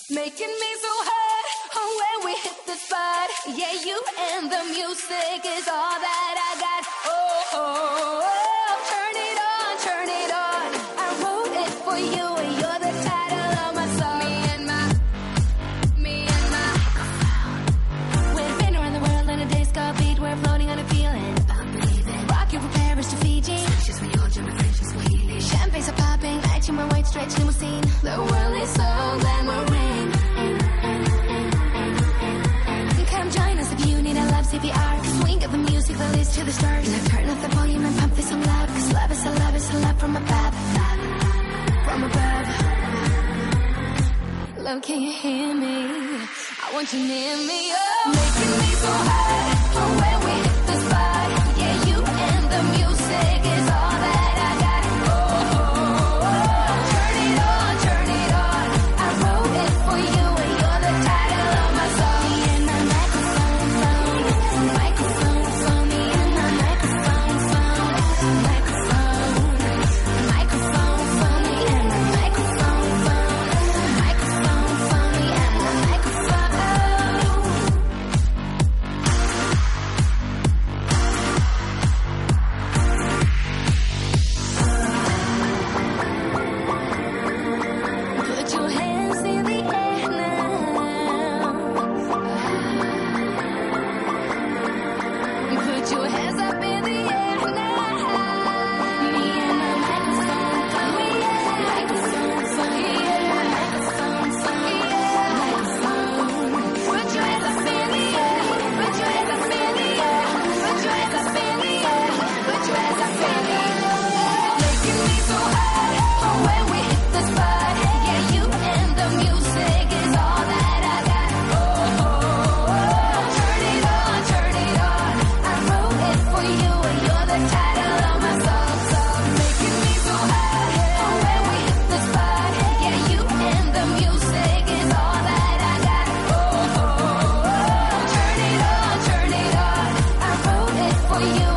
Making me so hot when we hit the spot. Yeah, you and the music is all that I got. Oh, oh, oh, turn it on, turn it on. I wrote it for you and you're the title of my song. Me and my We've been around the world in a disco beat. We're floating on a feeling. Rock you from Paris to Fiji. Champagnes are popping, lights in my white stretch limousine. The world is so glamorous. Come join us if you need a love CPR. Swing of the music, the list to the stars. Now turn up the volume and pump this some loud. Cause love is a love is a love from above. From above. Love, can you hear me? I want you near me. Oh, making me so hot when we hit the spot. Yeah, you and the music is all that I got. Oh, oh, oh, oh. Turn it on, turn it on. I wrote it for you and you're the title of my song. Me and my microphone phone. Microphone phone. Me and my microphone phone. Microphone. Microphone phone. Me and my microphone phone. Microphone phone. Me and my microphone. Put your hands in the air now. Put your hands up in the air now. Me and my microphone phone. Microphone phone. Microphone phone. Microphone. Put your hands up in the air. Put your hands up in the air. Put your hands up in the air. Put your hands up in the air. Making me so hot when we hit the spot. Yeah, you and the music is all that I got. Oh, oh, oh, turn it on, turn it on. I wrote it for you and you're the title of my song. Making me so hot when we hit the spot. Yeah, you and the music is all that I got. Oh, oh, oh, turn it on, turn it on. I wrote it for you